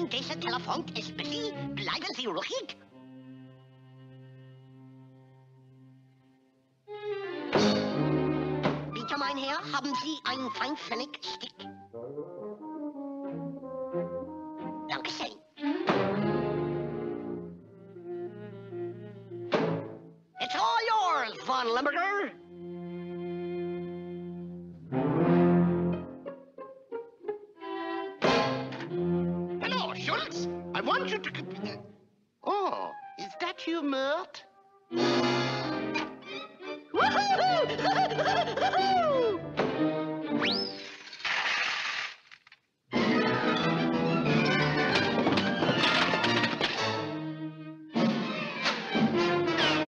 Wenn deze telefoon ist busy, bleiben Sie ruhig. Bitte, mein Herr, haben Sie einen 5-Pfennig-Stick? Dankeschön. It's all yours, Von Limburger. Hello, Schultz. I want you to... Oh, is that you, Mert?